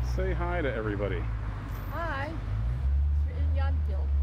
Say hi to everybody. Hi, we're in Yountville.